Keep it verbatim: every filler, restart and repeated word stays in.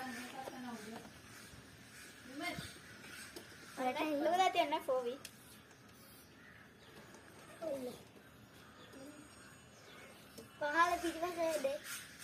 Lu latihan na Fowi. Pangalan video saya deh.